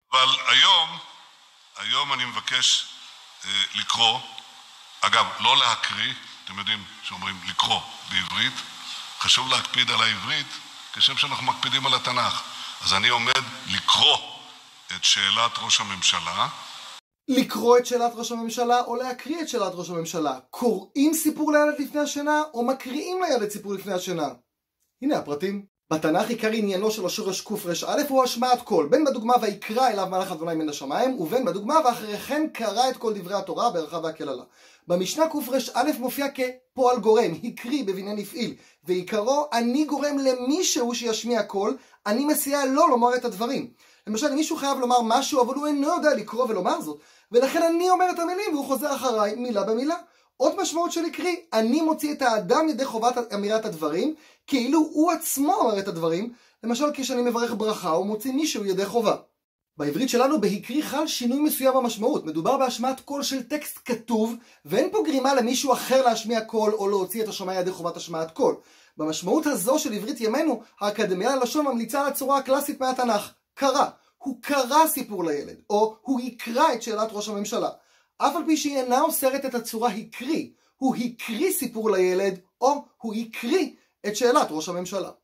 אבל היום אני מבקש לקרוא, אגב, לא להקריא, אתם יודעים שאומרים לקרוא בעברית, חשוב להקפיד על העברית, כשם שאנחנו מקפידים על התנ"ך. אז אני עומד לקרוא את שאלת ראש הממשלה. לקרוא את שאלת ראש הממשלה או להקריא את שאלת ראש הממשלה? קוראים סיפור לילד לפני השינה או מקריאים לילד סיפור לפני השינה? הנה הפרטים. בתנ"ך עיקר עניינו של השורש קר"א הוא השמעת קול, בין בדוגמה ויקרא אליו מלאך ה' מן השמיים, ובין בדוגמה ואחרי כן קרא את כל דברי התורה, הברכה והקללה. במשנה קר"א מופיע כפועל גורם, הקריא בבניין הפעיל, ועיקרו אני גורם למישהו שישמיע קול, אני מסייע לו לומר את הדברים. למשל, מישהו חייב לומר משהו, אבל הוא אינו יודע לקרוא ולומר זאת, ולכן אני אומר את המילים והוא חוזר אחריי מילה במילה. עוד משמעות של הקריא, אני מוציא את האדם ידי חובת אמירת הדברים, כאילו הוא עצמו אומר את הדברים, למשל כשאני מברך ברכה הוא מוציא מישהו ידי חובה. בעברית שלנו בהקריא חל שינוי מסוים במשמעות, מדובר בהשמעת קול של טקסט כתוב, ואין פה גרימה למישהו אחר להשמיע קול או להוציא את השומע ידי חובת השמעת קול. במשמעות הזו של עברית ימינו, האקדמיה ללשון ממליצה על הצורה הקלאסית מהתנ"ך, קרא. הוא קרא סיפור לילד, או הוא יקרא את שאלת ראש הממשלה. אף על פי שהיא אינה אוסרת את הצורה הקריא, הוא הקריא סיפור לילד, או הוא הקריא את שאלת ראש הממשלה.